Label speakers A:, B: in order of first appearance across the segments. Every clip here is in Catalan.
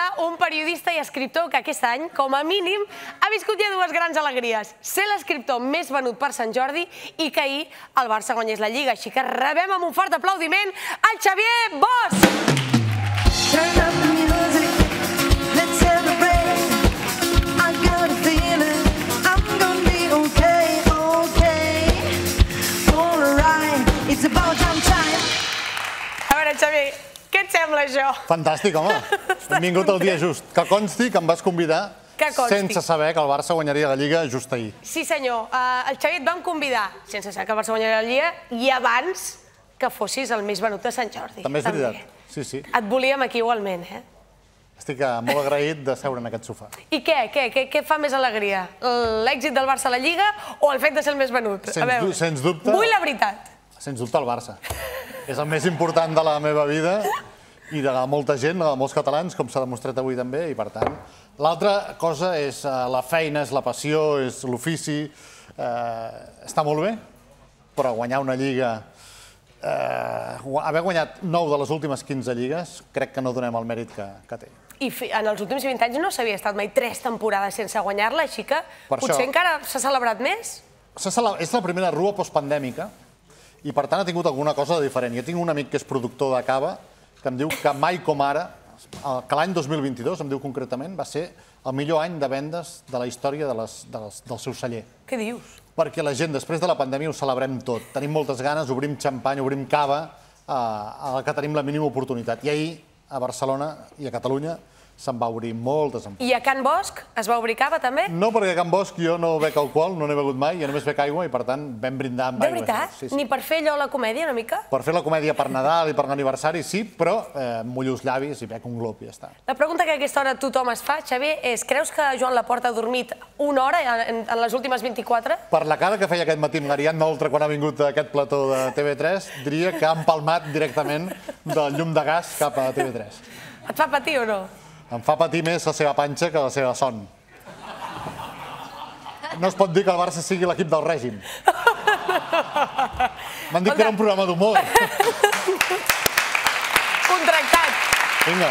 A: un periodista i escriptor que aquest any, com a mínim, ha viscut ja dues grans alegries. Ser l'escriptor més venut per Sant Jordi i que ahir el Barça guanyés la Lliga. Així que rebem amb un fort aplaudiment el Xavier Bosch! A veure, Xavier, què et sembla això?
B: Fantàstic, home. Hem vingut el dia just. Que consti que em vas convidar sense saber que el Barça guanyaria la Lliga just ahir.
A: Sí, senyor. El Xavier et vam convidar sense saber que el Barça guanyaria la Lliga i abans que fossis el més venut de Sant Jordi.
B: També és veritat. Sí, sí.
A: Et volíem aquí igualment, eh?
B: Estic molt agraït de seure en aquest sofà.
A: I què fa més alegria? L'èxit del Barça a la Lliga o el fet de ser el més venut?
B: Sens dubte.
A: Vull la veritat.
B: Sens dubte el Barça. És el més important de la meva vida i de molta gent, de molts catalans, com s'ha demostrat avui també, i per tant. L'altra cosa és la feina, és la passió, és l'ofici. Està molt bé, però guanyar una Lliga, haver guanyat 9 de les últimes 15 lligues, crec que no donem el mèrit que té.
A: I en els últims 20 anys no s'havia estat mai 3 temporades sense guanyar-la, així que potser encara s'ha celebrat més?
B: És la primera rua postpandèmica i per tant ha tingut alguna cosa de diferent. Jo tinc un amic que és productor de cava que em diu que mai com ara, que l'any 2022, em diu concretament, va ser el millor any de vendes de la història del seu celler.
A: Què dius?
B: Perquè la gent, després de la pandèmia, ho celebrem tot. Tenim moltes ganes, obrim xampany, obrim cava, a la que tenim la mínima oportunitat. I ahir, a Barcelona i a Catalunya, se'n va obrir moltes empreses.
A: I a Can Bosch es va obrir cava, també?
B: No, perquè a Can Bosch jo no bec alcohol, no n'he begut mai, jo només bec aigua i, per tant, vam brindar amb aigua.
A: De veritat? Ni per fer allò la comèdia, una mica?
B: Per fer la comèdia per Nadal i per l'aniversari, sí, però mullo els llavis i bec un glob i ja està.
A: La pregunta que a aquesta hora tothom es fa, Xavier, és creus que Joan Laporta ha dormit una hora en les últimes 24?
B: Per la cara que feia aquest matí amb l'Ariadna Oltra quan ha vingut a aquest plató de TV3, diria que ha empalmat directament del llum de gas cap a TV3.
A: Et fa patir o no?
B: Em fa patir més la seva panxa que la seva son. No es pot dir que el Barça sigui l'equip del règim. M'han dit que era un programa d'humor.
A: Contractat.
B: Vinga.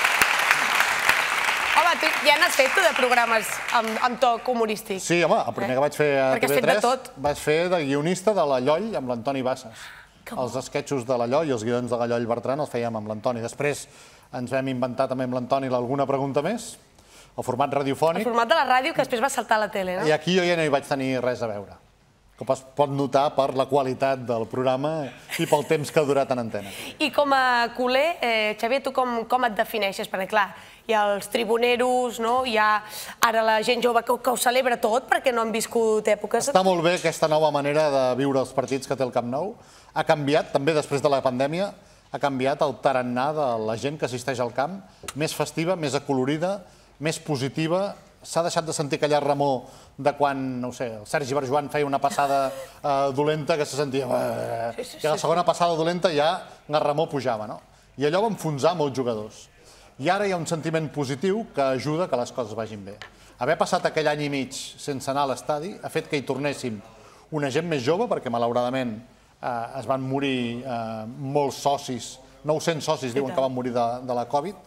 A: Home, tu ja n'has fet de programes amb toc humorístic.
B: Sí, home, el primer que vaig fer a TV3 vaig fer de guionista de La Lloll amb l'Antoni Bassas. Els esquetxos de La Lloll i els guions de La Lloll Bertran els fèiem amb l'Antoni. Després ens vam inventar també amb l'Antoni alguna pregunta més, el format radiofònic.
A: El format de la ràdio que després va saltar a la tele, no?
B: I aquí jo ja no hi vaig tenir res a veure. Com es pot notar per la qualitat del programa i pel temps que ha durat en antena.
A: I com a culer, Xavier, tu com et defineixes? Perquè, clar, hi ha els tribuneros, hi ha ara la gent jove que ho celebra tot perquè no han viscut èpoques...
B: Està molt bé aquesta nova manera de viure els partits que té el Camp Nou. Ha canviat, també després de la pandèmia, ha canviat el tarannà de la gent que assisteix al camp, més festiva, més acolorida, més positiva. S'ha deixat de sentir aquella remor de quan, no sé, el Sergi Barjuan feia una passada dolenta que se sentia... I a la segona passada dolenta ja la remor pujava, no? I allò va enfonsar molts jugadors. I ara hi ha un sentiment positiu que ajuda que les coses vagin bé. Haver passat aquell any i mig sense anar a l'estadi ha fet que hi tornéssim una gent més jove, perquè malauradament es van morir molts socis, 900 socis diuen que van morir de la Covid,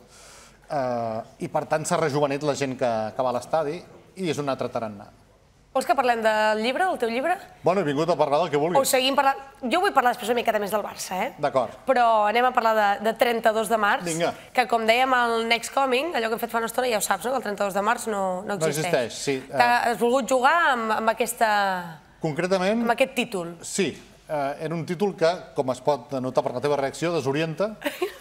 B: i per tant s'ha rejuvenit la gent que va a l'estadi i és un altre tarannà.
A: Vols que parlem del llibre, del teu llibre?
B: Bueno, he vingut a parlar del que vulguis.
A: O seguim parlant... Jo vull parlar després una miqueta més del Barça, eh?
B: D'acord.
A: Però anem a parlar de 32 de març, que com dèiem al Next Coming, allò que hem fet fa una estona, ja ho saps, no? Que el 32 de març no existeix.
B: No existeix, sí.
A: Has volgut jugar amb aquesta...
B: Concretament...
A: Amb aquest títol.
B: Sí. Era un títol que, com es pot notar per la teva reacció, desorienta.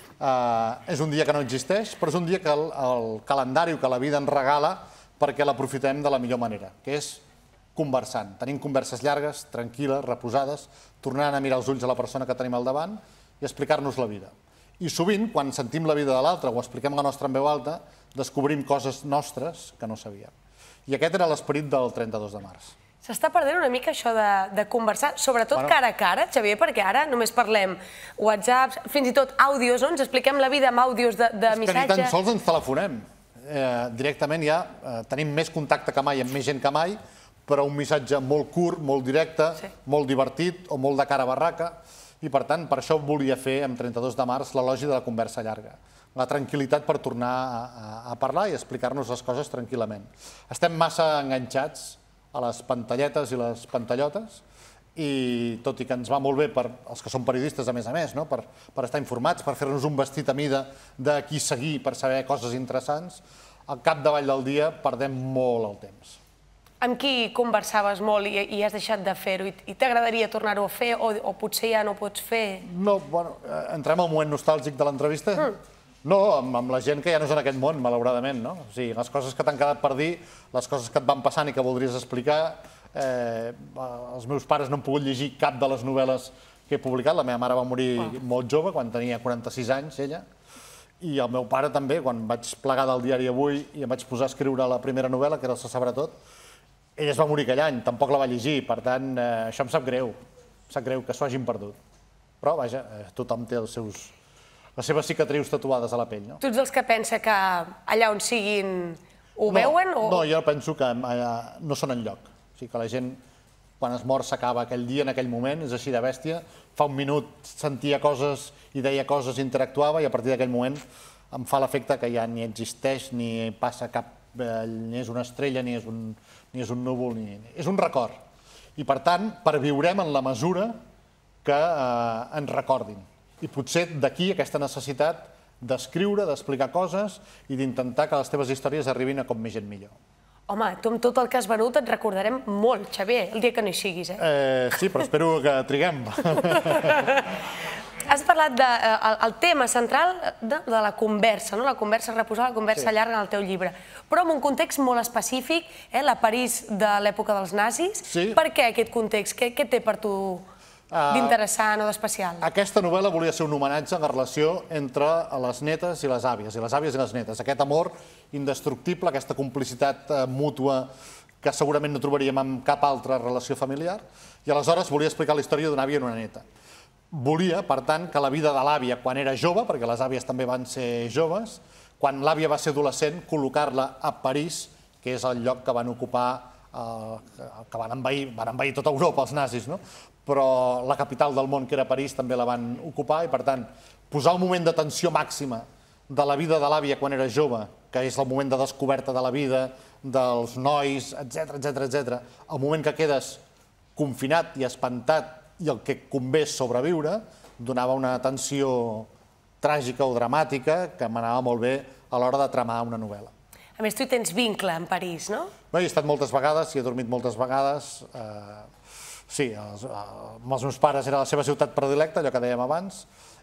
B: És un dia que no existeix, però és un dia que el calendari o que la vida ens regala perquè l'aprofitem de la millor manera, que és conversant. Tenim converses llargues, tranquil·les, reposades, tornant a mirar els ulls a la persona que tenim al davant i explicar-nos la vida. I sovint, quan sentim la vida de l'altre o expliquem la nostra en veu alta, descobrim coses nostres que no sabíem. I aquest era l'esperit del 32 de març.
A: S'està perdent una mica això de conversar, sobretot cara a cara, Xavier, perquè ara només parlem WhatsApps, fins i tot àudios, no? Ens expliquem la vida amb àudios de missatge.
B: És que ni tan sols ens telefonem. Directament ja tenim més contacte que mai amb més gent que mai, però un missatge molt curt, molt directe, molt divertit o molt de cara a barraca. I per tant, per això volia fer amb 32 de març l'elogi de la conversa llarga. la tranquil·litat per tornar a parlar i explicar-nos les coses tranquil·lament. Estem massa enganxats a les pantalletes i les pantallotes i tot i que ens va molt bé per als que són periodistes, a més, per estar informats, per fer-nos un vestit a mida de qui seguir, per saber coses interessants, al capdavall del dia perdem molt el temps.
A: Amb qui conversaves molt i has deixat de fer-ho i t'agradaria tornar-ho a fer o potser ja no ho pots fer?
B: No, bueno, entrem al moment nostàlgic de l'entrevista? No, amb la gent que ja no és en aquest món, malauradament, no? O sigui, les coses que t'han quedat per dir, les coses que et van passant i que voldries explicar, els meus pares no han pogut llegir cap de les novel·les que he publicat. La meva mare va morir molt jove, quan tenia 46 anys, ella, i el meu pare també, quan vaig plegar del diari Avui i em vaig posar a escriure la primera novel·la, que era El se sabrà tot, ell es va morir aquell any, tampoc la va llegir, per tant, això em sap greu que s'ho hagin perdut. Però, vaja, tothom té les seves cicatrius tatuades a la pell, no?
A: Tu ets dels que pensa que allà on siguin ho veuen?
B: No, jo penso que no són enlloc. O sigui, que la gent, quan es mor, s'acaba aquell dia, en aquell moment, és així de bèstia. Fa un minut sentia coses i deia coses, interactuava, i a partir d'aquell moment em fa l'efecte que ja ni existeix, ni passa cap, ni és una estrella, ni és un núvol, és un record. I per tant, perviurem en la mesura que ens recordin. I potser d'aquí aquesta necessitat d'escriure, d'explicar coses i d'intentar que les teves històries arribin a com més gent millor.
A: Home, tu amb tot el que has venut et recordarem molt, Xavier, el dia que no hi siguis,
B: Sí, però espero que triguem.
A: Has parlat del tema central de la conversa, la conversa reposada, la conversa llarga en el teu llibre, però en un context molt específic, la París de l'època dels nazis. Per què aquest context? Què té per tu d'interessant o d'especial?
B: Aquesta novel·la volia ser un homenatge a la relació entre les netes i les àvies i les netes. Aquest amor indestructible, aquesta complicitat mútua que segurament no trobaríem en cap altra relació familiar, i aleshores volia explicar la història d'una àvia i una neta. Volia, per tant, que la vida de l'àvia quan era jove, perquè les àvies també van ser joves, quan l'àvia va ser adolescent, col·locar-la a París, que és el lloc que van ocupar, que van envair tota Europa els nazis, però la capital del món, que era París, també la van ocupar, i per tant, posar un moment de tensió màxima de la vida de l'àvia quan era jove, que és el moment de descoberta de la vida, dels nois, etc., el moment que quedes confinat i espantat i el que convé és sobreviure, donava una tensió tràgica o dramàtica que m'anava molt bé a l'hora de tramar una novel·la.
A: A més, tu hi tens vincle amb París, no?
B: Bé, hi he estat moltes vegades, hi he dormit moltes vegades. Sí, amb els meus pares era la seva ciutat predilecta, allò que dèiem abans,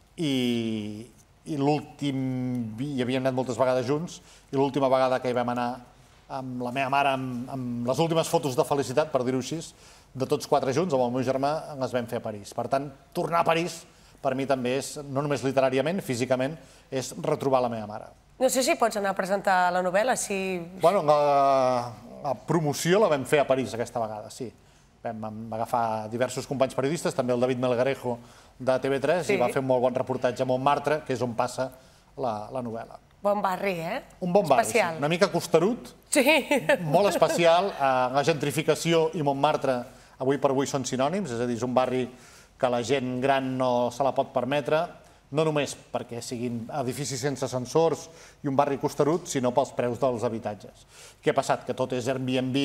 B: i l'últim... hi havíem anat moltes vegades junts, i l'última vegada que hi vam anar amb la meva mare, amb les últimes fotos de felicitat, per dir-ho així, de tots quatre junts, amb el meu germà, les vam fer a París. Per tant, tornar a París, per mi també és, no només literàriament, físicament, és retrobar la meva mare.
A: No sé si pots anar a presentar la novel·la, si...
B: Bueno, la promoció la vam fer a París aquesta vegada, sí. Vam agafar diversos companys periodistes, també el David Melgarejo de TV3, i va fer un molt bon reportatge a Montmartre, que és on passa la novel·la.
A: Bon barri,
B: Un bon barri, sí. Una mica costerut, molt especial. La gentrificació i Montmartre avui per avui són sinònims, és a dir, és un barri que la gent gran no se la pot permetre, no només perquè siguin edificis sense ascensors i un barri costerut, sinó pels preus dels habitatges. Què ha passat? Que tot és Airbnb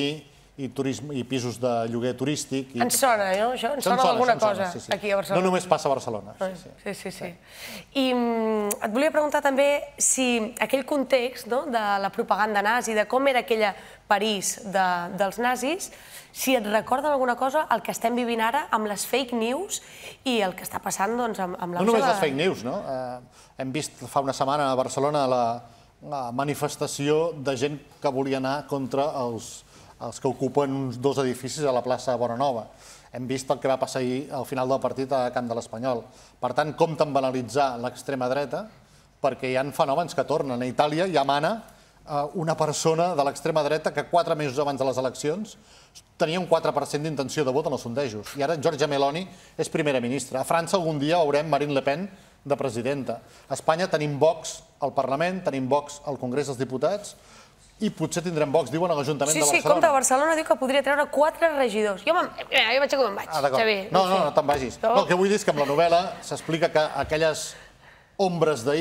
B: i pisos de lloguer turístic.
A: Ens sona, no? Això ens sona alguna cosa aquí a Barcelona.
B: No només passa a Barcelona.
A: Sí. I et volia preguntar també si aquell context de la propaganda nazi, de com era aquella París dels nazis, si et recorda alguna cosa el que estem vivint ara amb les fake news i el que està passant amb l'auge de...
B: No només les fake news, no? Hem vist fa una setmana a Barcelona la manifestació de gent que volia anar contra els que ocupen uns 2 edificis a la plaça Bonanova. Hem vist el que va passar ahir al final del partit a Camp de l'Espanyol. Per tant, compten banalitzar l'extrema dreta perquè hi ha fenòmens que tornen. A Itàlia ja mana una persona de l'extrema dreta que 4 mesos abans de les eleccions tenia un 4% d'intenció de vot en els sondejos. I ara Giorgia Meloni és primera ministra. A França algun dia veurem Marine Le Pen de presidenta. A Espanya tenim Vox al Parlament, tenim Vox al Congrés dels Diputats, i potser tindrem Vox, diuen, a l'Ajuntament de Barcelona.
A: Sí, compte, Barcelona diu que podria treure 4 regidors. Jo m'aixeco i me'n vaig, Xavier.
B: No te'n vagis. El que vull dir és que amb la novel·la s'explica que aquelles ombres d'ahir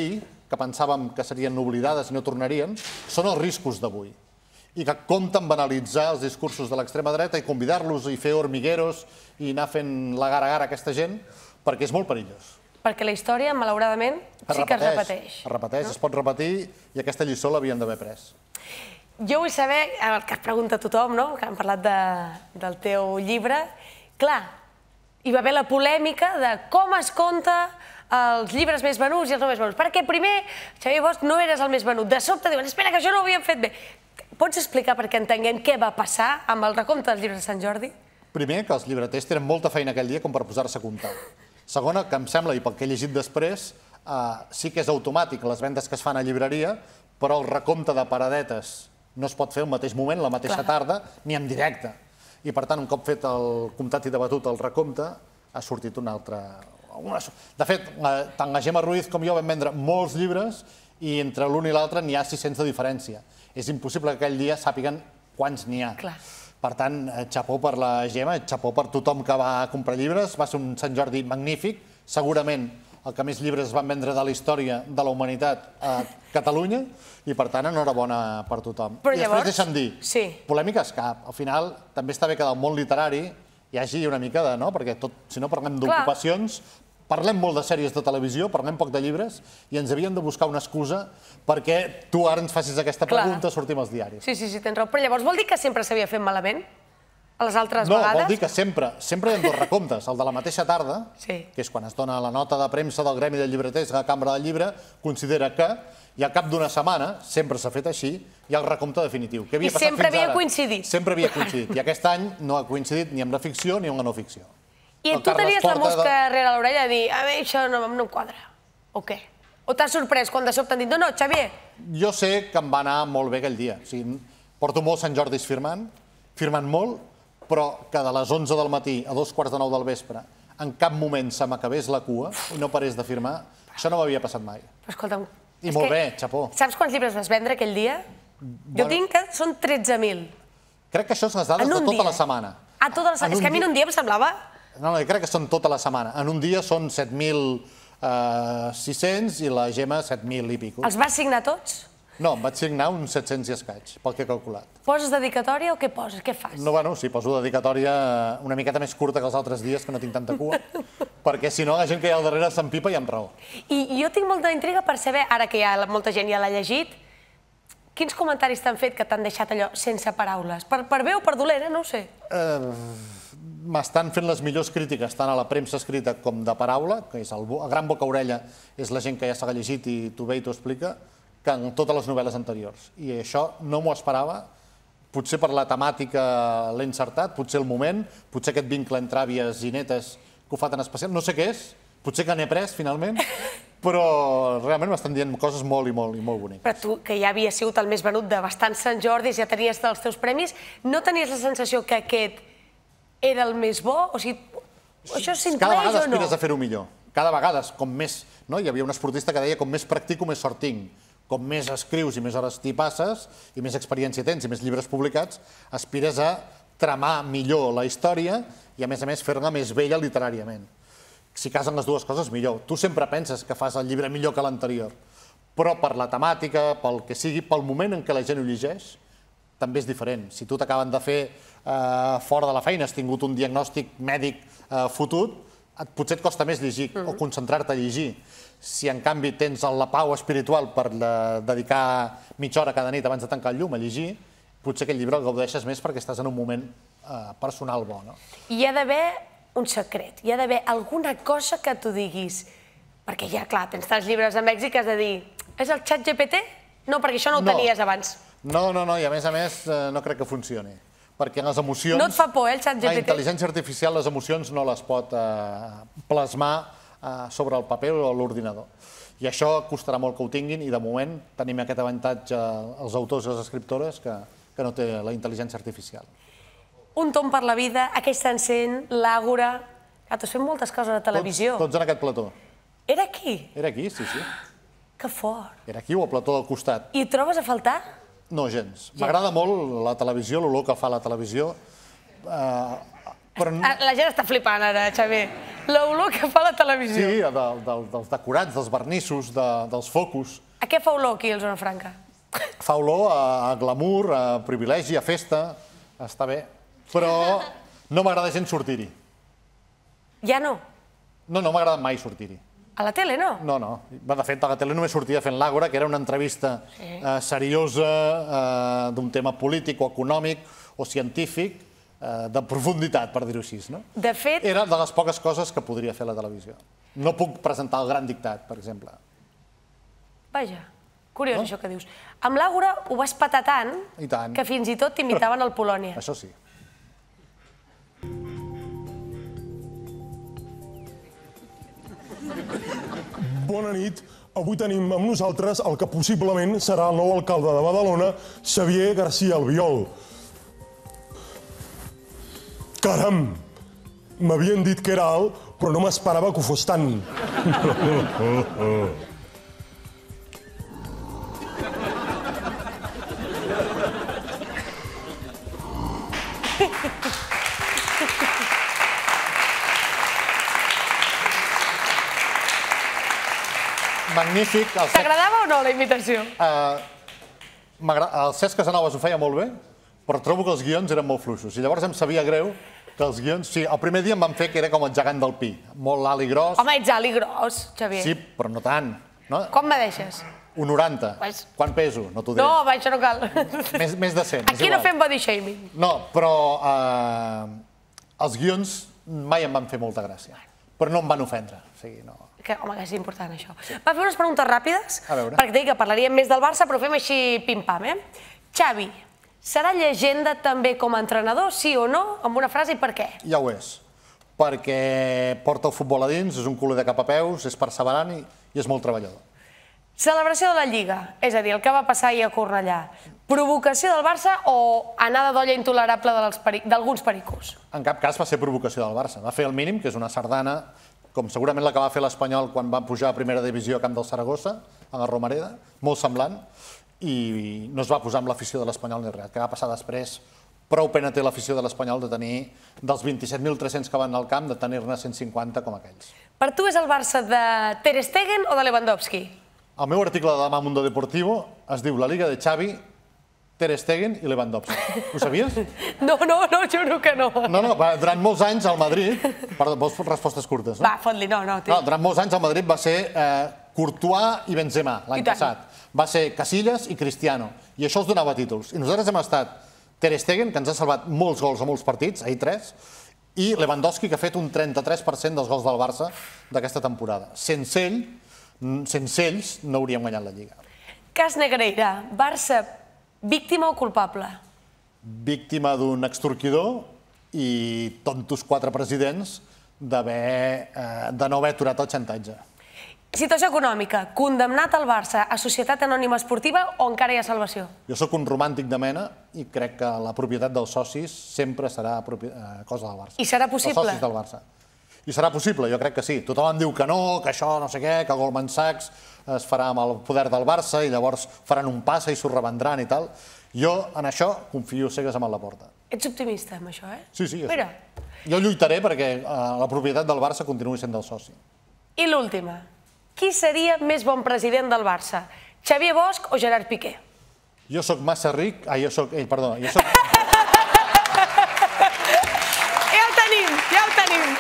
B: que pensàvem que serien oblidades i no tornarien, són els riscos d'avui. I que compten banalitzar els discursos de l'extrema dreta i convidar-los i fer hormigueros i anar fent la gara-gara a aquesta gent, perquè és molt perillós.
A: Perquè la història, malauradament, sí que es repeteix.
B: Es repeteix, es pot repetir, i aquesta lliçó l'havien d'haver pres.
A: Jo vull saber, el que es pregunta tothom, que han parlat del teu llibre, clar, hi va haver la polèmica de com es compta els llibres més venuts i els no més venuts. Perquè primer, Xavier Bosch, no eres el més venut. De sobte diuen, espera, que això no ho havíem fet bé. Pots explicar perquè entenguem què va passar amb el recompte dels llibres de Sant Jordi?
B: Primer, que els llibreters tenen molta feina aquell dia com per posar-se a comptar. Segona, que em sembla, i pel que he llegit després, sí que és automàtic les vendes que es fan a llibreria, però el recompte de paradetes no es pot fer al mateix moment, la mateixa tarda, ni en directe. I per tant, un cop fet el comptat i debatut el recompte, ha sortit una altra... De fet, tant la Gemma Ruiz com jo vam vendre molts llibres i entre l'un i l'altre n'hi ha 600 de diferència. És impossible que aquell dia sàpiguen quants n'hi ha. Per tant, xapó per la Gemma, xapó per tothom que va comprar llibres. Va ser un Sant Jordi magnífic, segurament el que més llibres es van vendre de la història de la humanitat a Catalunya, i per tant, enhorabona per tothom. I després deixa'm dir, polèmiques cap. Al final, també està bé que del món literari hi hagi una mica de... Perquè si no parlem d'ocupacions, parlem molt de sèries de televisió, parlem poc de llibres, i ens havíem de buscar una excusa perquè tu ara ens facis aquesta pregunta, sortim als diaris.
A: Sí, tens raó. Però llavors vol dir que sempre s'havia fet malament? A les altres vegades?
B: No, vol dir que sempre hi ha dos recomptes. El de la mateixa tarda, que és quan es dona la nota de premsa del Gremi de Llibreters a la Cambra del Llibre, considera que, i al cap d'una setmana, sempre s'ha fet així, hi ha el recompte definitiu.
A: I sempre havia coincidit.
B: Sempre havia coincidit. I aquest any no ha coincidit ni amb la ficció ni amb la no ficció.
A: I tu tenies la mosca darrere l'orella de dir, a mi això no em quadra, o què? O t'has sorprès quan de sobte han dit, no, Xavier?
B: Jo sé que em va anar molt bé aquell dia. Porto molts Sant Jordis firmant molt, però que de les 11 del matí a 2:45 del vespre en cap moment se m'acabés la cua i no parés de firmar, això no m'havia passat mai. I molt bé, xapó.
A: Saps quants llibres vas vendre aquell dia? Jo tinc que són 13.000.
B: Crec que això són les dades de tota la setmana.
A: Ah, tota la setmana. És que a mi en un dia em semblava...
B: No, crec que són tota la setmana. En un dia són 7.600 i la Gemma 7.000 i pico.
A: Els vas signar tots?
B: No, em vaig signar uns 700 i escaig, pel que he calculat.
A: Poses dedicatòria o què poses? Què fas?
B: No, bueno, sí, poso dedicatòria una miqueta més curta que els altres dies, que no tinc tanta cua, perquè si no la gent que hi ha al darrere s'empipa i amb raó.
A: I jo tinc molta intriga per saber, ara que molta gent ja l'ha llegit, quins comentaris t'han fet que t'han deixat allò sense paraules? Per bé o per dolent, no ho sé.
B: M'estan fent les millors crítiques, tant a la premsa escrita com de paraula, que és el gran boca-orella, és la gent que ja s'ha llegit i t'ho ve i t'ho explica, que en totes les novel·les anteriors. I això no m'ho esperava, potser per la temàtica l'he encertat, potser el moment, potser aquest vincle entre àvies i netes que ho fa tan especial, no sé què és, potser que n'he pres finalment, però realment m'estan dient coses molt i molt boniques.
A: Però tu, que ja havies sigut el més venut de bastants Sant Jordis, ja tenies els teus premis, no tenies la sensació que aquest era el més bo? O sigui, això s'intueix o no?
B: Cada vegada aspires a fer-ho millor. Cada vegada, com més... Hi havia un esportista que deia com més practico, més sort tinc. Com més escrius i més hores t'hi passes, i més experiència tens i més llibres publicats, aspires a tramar millor la història i, a més, fer-la més bella literàriament. Si casen les dues coses, millor. Tu sempre penses que fas el llibre millor que l'anterior, però per la temàtica, pel que sigui, pel moment en què la gent ho llegeix, també és diferent. Si tu t'acaben de fer fora de la feina, has tingut un diagnòstic mèdic fotut, potser et costa més llegir o concentrar-te a llegir. Si, en canvi, tens la pau espiritual per dedicar mitja hora cada nit abans de tancar el llum a llegir, potser aquest llibre el gaudeixes més perquè estàs en un moment personal bo.
A: Hi ha d'haver un secret, hi ha d'haver alguna cosa que tu diguis, perquè ja, clar, tens tants llibres amb èxit que has de dir, és el xat GPT? No, perquè això no ho tenies abans.
B: No, i a més no crec que funcioni. Perquè les emocions...
A: No et fa por, el xat GPT?
B: La intel·ligència artificial, les emocions no les pot plasmar sobre el paper o l'ordinador. I això costarà molt que ho tinguin, i de moment tenim aquest avantatge els autors i les escriptores que no té la intel·ligència artificial.
A: Un tom per la vida, aquest encén, l'àgora... Tu has fet moltes coses a televisió.
B: Tots en aquest plató.
A: Era aquí?
B: Era aquí, sí.
A: Que fort.
B: Era aquí o al plató del costat.
A: I et trobes a faltar?
B: No, gens. M'agrada molt la televisió, l'olor que fa la televisió.
A: La gent està flipant ara, Xavier. L'olor que fa la televisió.
B: Sí, dels decorats, dels vernissos, dels focus.
A: A què fa olor aquí, a Zona Franca?
B: Fa olor a glamour, a privilegi, a festa. Està bé. Però no m'agrada gens sortir-hi.
A: Ja no?
B: No, no m'ha agradat mai sortir-hi.
A: A la tele, no?
B: No, no. De fet, a la tele només sortia fent l'Àgora, que era una entrevista seriosa d'un tema polític o econòmic o científic de profunditat, per dir-ho així.
A: De fet...
B: Era de les poques coses que podria fer la televisió. No puc presentar el Gran Dictat, per exemple.
A: Vaja, curiós això que dius. Amb l'Àgora ho vas petar tant que fins i tot t'imitaven al Polònia.
B: Això sí.
C: Bona nit. Avui tenim amb nosaltres el que possiblement serà el nou alcalde de Badalona, Xavier García Albiol. Caram! M'havien dit que era alt, però no m'esperava que ho fos tant.
B: Magnífic.
A: T'agradava o no la imitació?
B: El Cesc Casanovas ho feia molt bé, però trobo que els guions eren molt fluixos. I llavors em sabia greu que els guions... Sí, el primer dia em van fer que era com el gegant del Pi. Molt alt i gros.
A: Home, ets alt i gros, Xavier.
B: Sí, però no tant.
A: Com me deixes?
B: 1,90. Quan peso? No t'ho diré.
A: No, això no cal.
B: Més de 100.
A: Aquí no fem body shaming.
B: No, però els guions mai em van fer molta gràcia. Però no em van ofendre. O sigui, no...
A: Home, que és important, això. Va fer unes preguntes ràpides, perquè t'he dit que parlaríem més del Barça, però fem així pim-pam, Xavi, serà llegenda també com a entrenador, sí o no? Amb una frase, i per què?
B: Ja ho és. Perquè porta el futbol a dins, és un culer de cap a peus, és perseverant i és molt treballador.
A: Celebració de la Lliga, és a dir, el que va passar ahir a Cornellà. Provocació del Barça o anada d'olla intolerable d'alguns pericos?
B: En cap cas va ser provocació del Barça. Va fer el mínim, que és una sardana, com segurament la que va fer l'Espanyol quan va pujar a primera divisió a camp del Saragossa, a la Romareda, molt semblant, i no es va posar amb l'afició de l'Espanyol ni res. El que va passar després, prou pena té l'afició de l'Espanyol de tenir, dels 27.300 que van al camp, de tenir-ne 150 com aquells.
A: Per tu és el Barça de Ter Stegen o de Lewandowski?
B: El meu article de demà a Mundo Deportivo es diu La Liga de Xavi, Ter Stegen i Lewandowski. Ho sabies?
A: No, juro que no.
B: No, durant molts anys al Madrid... Vols respostes curtes, no?
A: Va, fot-li, no.
B: Durant molts anys al Madrid va ser Courtois i Benzema, l'any passat. Va ser Casillas i Cristiano. I això els donava títols. I nosaltres hem estat Ter Stegen, que ens ha salvat molts gols a molts partits, ahir 3, i Lewandowski, que ha fet un 33% dels gols del Barça d'aquesta temporada. Sense ells no hauríem guanyat la Lliga.
A: Cas Negreira, Barça, víctima o culpable?
B: Víctima d'un extorquidor i tontos 4 presidents de no haver aturat el xantatge.
A: Situació econòmica, condemnat al Barça a Societat Anònima Esportiva o encara hi ha salvació?
B: Jo sóc un romàntic de mena i crec que la propietat dels socis sempre serà cosa del Barça.
A: I serà possible?
B: Els socis del Barça. I serà possible, jo crec que sí. Tothom em diu que no, que això no sé què, que Goldman Sachs es farà amb el poder del Barça i llavors faran un passa i s'ho revendran i tal. Jo en això confio cegues amb la porta.
A: Ets optimista amb això,
B: Sí. Jo lluitaré perquè la propietat del Barça continuï sent del soci.
A: I l'última. Qui seria més bon president del Barça? Xavier Bosch o Gerard Piqué?
B: Jo sóc massa ric... jo sóc... Perdó, jo sóc...
A: Ja ho tenim!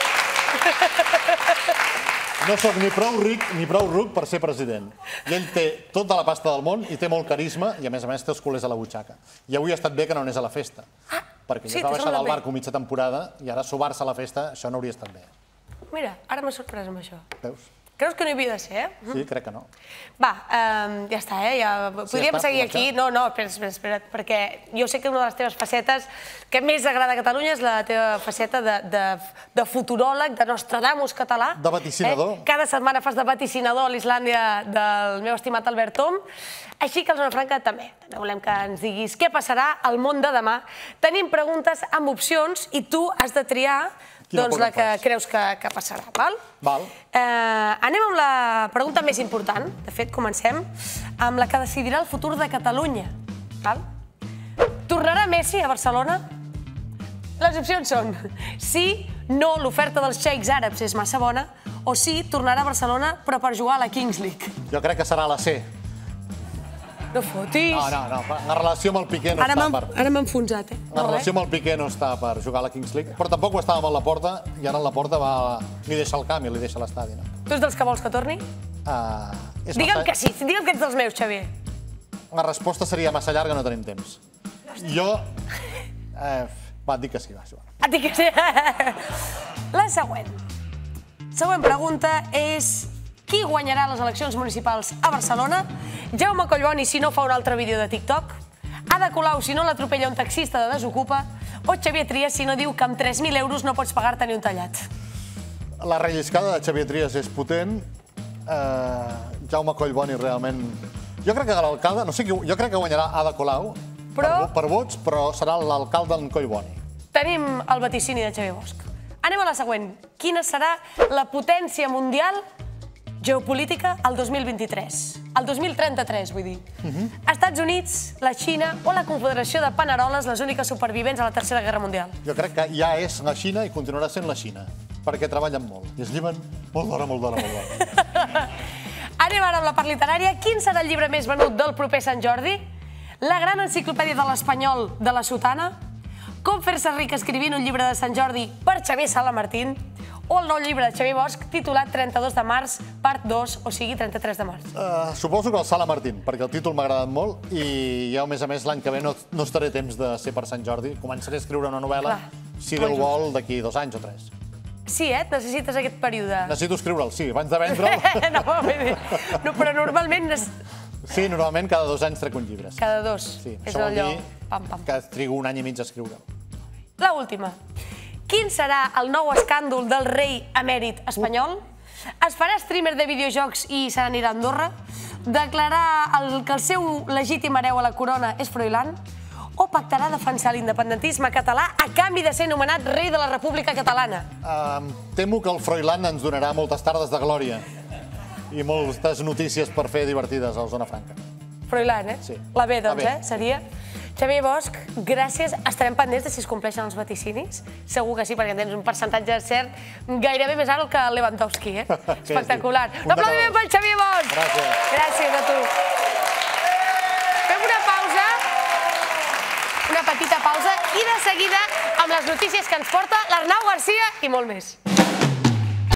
B: No sóc ni prou ric ni prou ruc per ser president. I ell té tota la pasta del món i té molt carisma i, a més té els culers a la butxaca. I avui ha estat bé que no anés a la festa. Perquè ja va baixar del barco mitja temporada i ara subar-se a la festa, això no hauria estat bé.
A: Mira, ara m'ha sorprès amb això.
B: Veus?
A: Creus que no hi havia de ser,
B: Sí, crec que no.
A: Va, ja està, podríem seguir aquí. No, espera't, perquè jo sé que una de les teves facetes que més agrada a Catalunya és la teva faceta de futuròleg, de Nostradamus català.
B: De vaticinador.
A: Cada setmana fas de vaticinador a l'Islàndia del meu estimat Albert Tom. Així que al Zona Franca també volem que ens diguis què passarà al món de demà. Tenim preguntes amb opcions i tu has de triar la que creus que passarà, val?
B: Val.
A: Anem amb la pregunta més important. De fet, comencem amb la que decidirà el futur de Catalunya. Tornarà Messi a Barcelona? Les opcions són sí, no, l'oferta dels xeics àrabs és massa bona, o sí, tornarà a Barcelona però per jugar a la Kings League.
B: Jo crec que serà la C.
A: No fotis.
B: No. La relació amb el Piqué no està per...
A: Ara m'ha enfonsat,
B: La relació amb el Piqué no està per jugar a la Kings League, però tampoc ho estava amb la Porta, i ara la Porta li deixa el camp i li deixa l'estadi.
A: Tu ets dels que vols que torni? Digue'm que sí, digue'm que ets dels meus, Xavier.
B: La resposta seria massa llarga, no tenim temps. Jo... Va, et dic que sí, va, Joan.
A: Et dic que sí. La següent. Següent pregunta és... Qui guanyarà les eleccions municipals a Barcelona? Jaume Collboni, si no fa un altre vídeo de TikTok? Ada Colau, si no l'atropella un taxista de Desokupa? O Xavier Trias, si no diu que amb 3.000 euros no pots pagar-te ni un tallat?
B: La relliscada de Xavier Trias és potent. Jaume Collboni, realment... Jo crec que l'alcalde... No sé qui... Jo crec que guanyarà Ada Colau per vots, però serà l'alcalde en Collboni.
A: Tenim el vaticini de Xavier Bosch. Anem a la següent. Quina serà la potència mundial geopolítica al 2023? Al 2033, vull dir. Estats Units, la Xina o la Confederació de Paneroles, les úniques supervivents a la Tercera Guerra Mundial?
B: Jo crec que ja és la Xina i continuarà sent la Xina, perquè treballen molt i es lliven molt d'hora.
A: Anem ara amb la part literària. Quin serà el llibre més venut del proper Sant Jordi? La gran enciclopèdia de l'espanyol de la Sotana? Com fer-se ric escrivint un llibre de Sant Jordi per Xavier Sala Martín? O el nou llibre de Xavier Bosch titulat 32 de març, part 2, o sigui, 33 de març?
B: Suposo que el Sala Martín, perquè el títol m'ha agradat molt i jo, a més, l'any que ve no estaré temps de ser per Sant Jordi. Començaré a escriure una novel·la, si Déu vol, d'aquí 2 anys o 3.
A: Sí, et necessites aquest període?
B: Necessito escriure'l, sí, abans de vendre'l.
A: No, però normalment...
B: Sí, normalment cada 2 anys trec un llibre.
A: Cada 2?
B: Sí,
A: és
B: això vol
A: allò...
B: dir que trigo 1 any i mig a escriure'l.
A: L'última. Quin serà el nou escàndol del rei emèrit espanyol? Es farà streamer de videojocs i se n'anirà a Andorra? Declarar que el seu legítim hereu a la corona és Froilán? O pactarà defensar l'independentisme català a canvi de ser nomenat rei de la República Catalana?
B: Temo que el Froilán ens donarà moltes tardes de glòria i moltes notícies per fer divertides a la Zona Franca.
A: Froilán, eh?
B: Sí.
A: La B, doncs, seria... Xavier Bosch, gràcies. Estarem pendents de si es compleixen els vaticinis. Segur que sí, perquè tens un percentatge cert gairebé més alt que Lewandowski, eh? Espectacular. Un aplaudiment pel Xavier Bosch.
B: Gràcies.
A: Gràcies a tu. Fem una pausa, una petita pausa, i de seguida amb les notícies que ens porta l'Arnau Garcia i molt més.